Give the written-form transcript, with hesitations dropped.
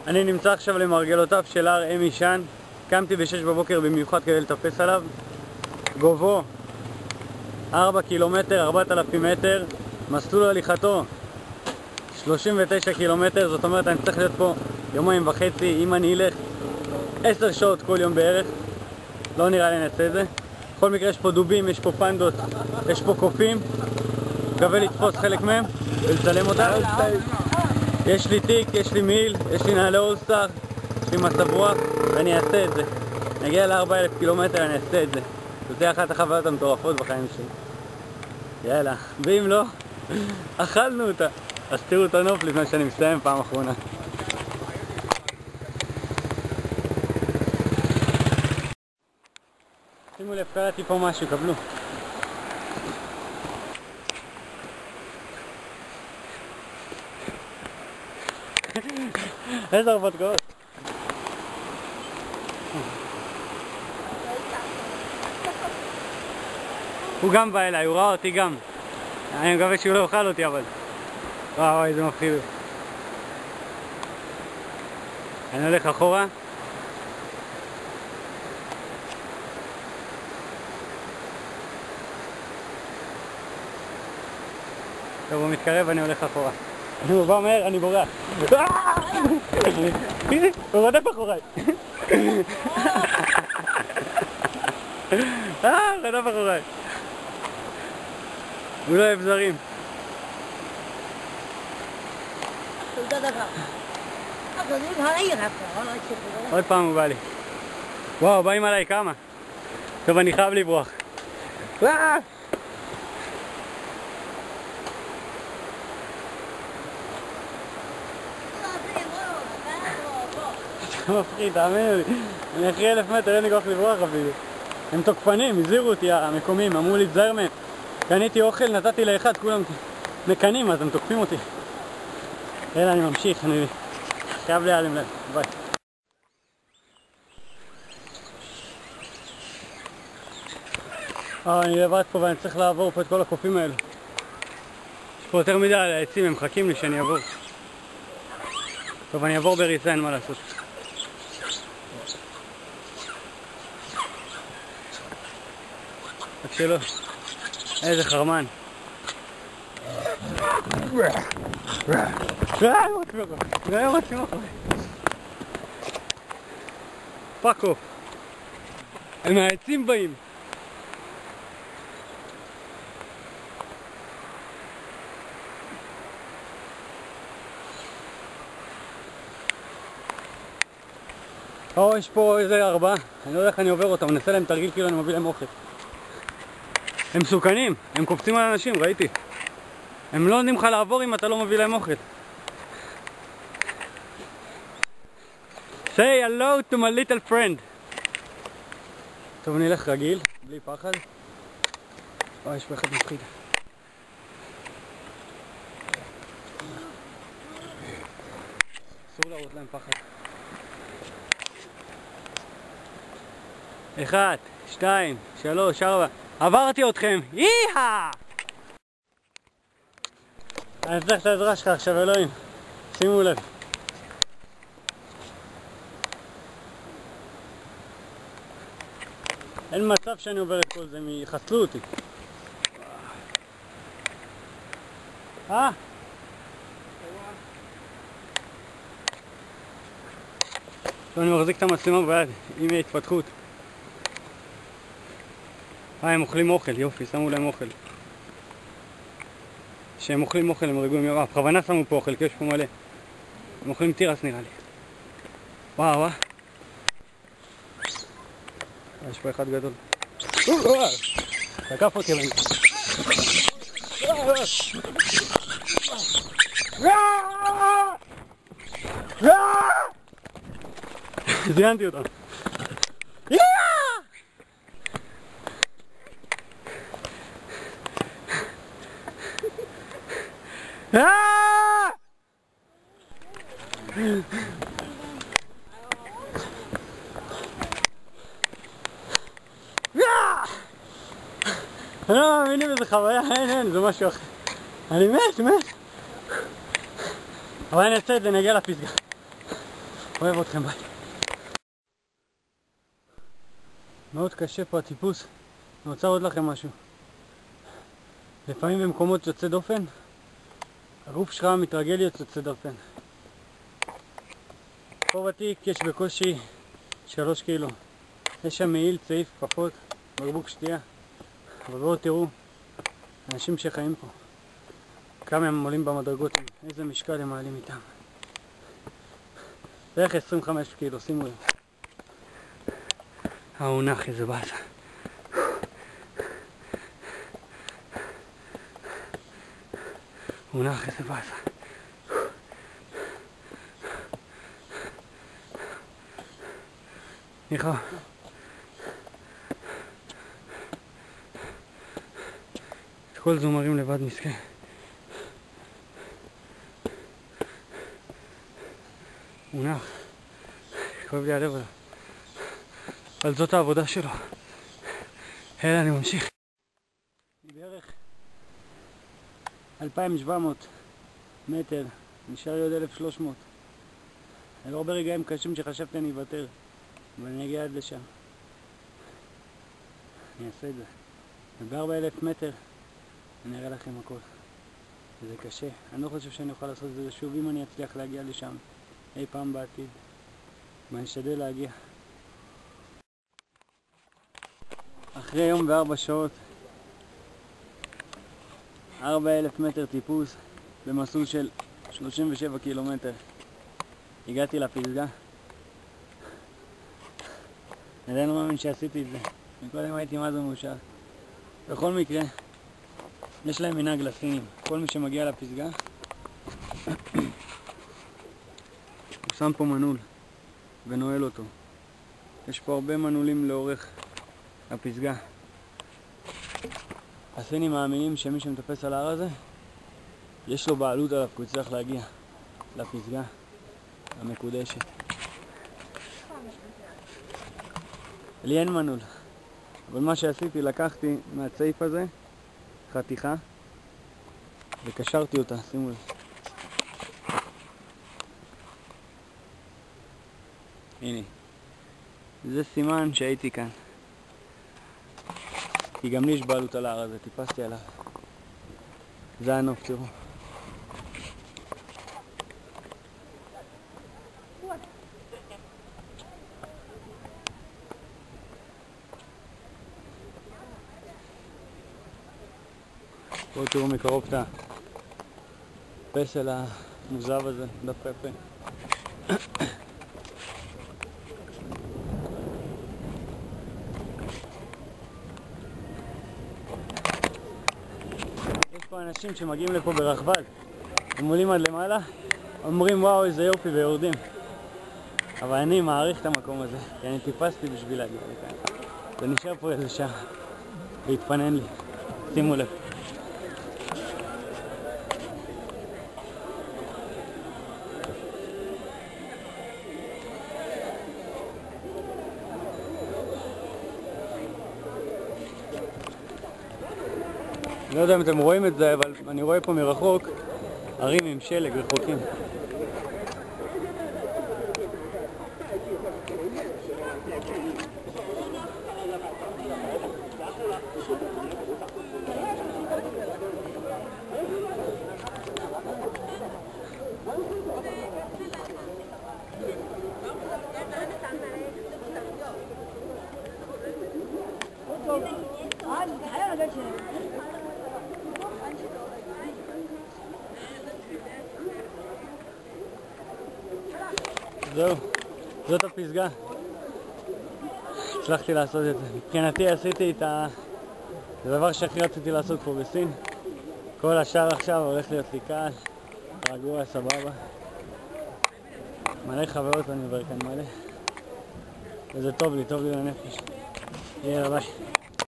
אני נמצא עכשיו למרגלותיו של הר אם ישן. קמתי ב-6 בבוקר במיוחד כדי לטפס עליו. גובהו 4 קילומטר, 4,000 מטר. מסלול הליכתו 39 קילומטר, זאת אומרת אני צריך להיות פה 1.5 ימים. אם אני אלך 10 שעות כל יום בערך, לא נראה לי נעשה את זה. בכל מקרה יש פה דובים, יש פה פנדות, יש פה קופים. מקווה לתפוס חלק מהם ולצלם אותם. יש לי תיק, יש לי מיל, יש לי נעלי אולסטאר, יש לי מצב רוח, ואני אעשה את זה. נגיע ל4,000 קילומטר, אני אעשה את זה. זאת תהיה אחת החוויות המטורפות בחיים שלי. יאללה, ואם לא, אכלנו אותה. אז תראו את הנוף לפני שאני מסיים פעם אחרונה. שימו לב, קראתי פה משהו, קבלו. איזה הרפתקאות. הוא גם בא אליי, הוא ראה אותי גם. אני מקווה שהוא לא יאכל אותי אבל. וואו, איזה מפחיד. אני הולך אחורה. טוב, הוא מתקרב, אני הולך אחורה. הוא בא מהר, אני בורח. הוא רודף אחוריי. רודף אחוריי. הוא לא אוהב זרים. עוד פעם הוא בא לי. וואו, באים עליי כמה. טוב, אני חייב לברוח. מפחיד, תאמינו לי. אני אחרי 1,000 מטר, אין לי כוח לברוח אפילו. הם תוקפנים, הזהירו אותי המקומים, אמרו לי תזהר מהם. קניתי אוכל, נתתי לאחד, כולם מקנים, אז הם תוקפים אותי. אלא אני ממשיך, אני חייב להיעלם להם. ביי. אני לבד פה ואני צריך לעבור פה את כל הקופים האלו. יש פה יותר מדי על העצים, הם מחכים לי שאני אעבור. טוב, אני אעבור בריצה, אין מה לעשות. רק שלא. איזה חרמן. פאק אוף. הם העצים באים. יש פה איזה 4, אני לא יודע איך אני עובר אותם, אני אעשה להם תרגיל כאילו אני מביא להם אוכל. הם מסוכנים, הם קופצים על אנשים, ראיתי. הם לא נותנים לך לעבור אם אתה לא מביא להם אוכל. Say hello to my little friend. טוב, נלך רגיל, בלי פחד. יש פה אחד מפחיד. אסור להראות להם פחד. 1, 2, 3, 4. עברתי אתכם! יאה! אני צריך את העזרה שלך עכשיו, אלוהים. שימו לב. אין מצב שאני עובר את כל זה, יחסלו אותי. אני מחזיק את המצלמה ביד, אם יהיה התפתחות. הם אוכלים אוכל, יופי, שמו להם אוכל. כשהם אוכלים אוכל הם רגועים, בכוונה שמו פה אוכל, כי יש פה מלא. הם אוכלים תירס נראה לי. וואו. יש פה אחד גדול. תקף אותי להם. זיינתי אותם. אני לא מאמינים איזה חוויה, אין, זה משהו אחר. אני מת. אבל אני אעשה את זה, נגיע לפסגה. אוהב אתכם, ביי. מאוד קשה פה הטיפוס. אני רוצה להראות לכם משהו. לפעמים במקומות יוצא דופן, הגוף שלך מתרגל להיות יוצא דופן. פה בתיק יש בקושי 3 קילו. יש שם מעיל, צעיף, כפפות, בקבוק שתייה. אבל בואו תראו, אנשים שחיים פה, כמה הם עולים במדרגות, איזה משקל הם מעלים איתם. בערך 25 קילו, שימו לב. העונח, איזה באסה. עונח, איזה באסה. ניחא. את כל זומרים לבד מסכן. עונח. כואב לי הלב עליו. אבל זאת העבודה שלו. אלא אני ממשיך. בערך 2700 מטר, נשאר לי עוד 1300. היו הרבה רגעים קשים שחשבתי אני אוותר, אבל אני אגיע עד לשם. אני אעשה את זה. וב-4,000 מטר אני אראה לכם הכל. זה קשה. אני לא חושב שאני אוכל לעשות את זה שוב אם אני אצליח להגיע לשם אי פעם בעתיד. ואני אשתדל להגיע. אחרי יום ו4 שעות, 4,000 מטר טיפוס במסלול של 37 קילומטר. הגעתי לפסגה. אני עדיין לא מאמין שעשיתי את זה. מקודם הייתי מה זה מאושר. בכל מקרה, יש להם מנהג לסינים. כל מי שמגיע לפסגה, הוא שם פה מנעול ונועל אותו. יש פה הרבה מנעולים לאורך הפסגה. הסינים מאמינים שמי שמטפס על ההר הזה, יש לו בעלות עליו, כי הוא צריך להגיע לפסגה המקודשת. לי אין מנעול, אבל מה שעשיתי, לקחתי מהצעיף הזה חתיכה וקשרתי אותה, שימו לב. הנה, זה סימן שהייתי כאן. כי גם לי יש בעלות על ההר הזה, טיפסתי עליו. זה הנוף, תראו. בואו תראו מקרוב את הפסל המוזב הזה, דווקא יפה. יש פה אנשים שמגיעים לפה ברכבל, הם עולים עד למעלה, אומרים וואו איזה יופי ויורדים. אבל אני מעריך את המקום הזה, כי אני טיפסתי בשביל להגיע לכאן. זה נשאר פה איזה שעה, להתפנן לי, שימו לב. לא יודע אם אתם רואים את זה, אבל אני רואה פה מרחוק ערים עם שלג רחוקים. זהו, זאת הפסגה. הצלחתי לעשות את זה. מבחינתי עשיתי את הדבר שהכי רציתי לעשות פה בסין. כל השאר עכשיו הולך להיות לי קל, רגוע, סבבה. מלא חברות אני עובר כאן מלא. וזה טוב לי לנפש. יאללה ביי.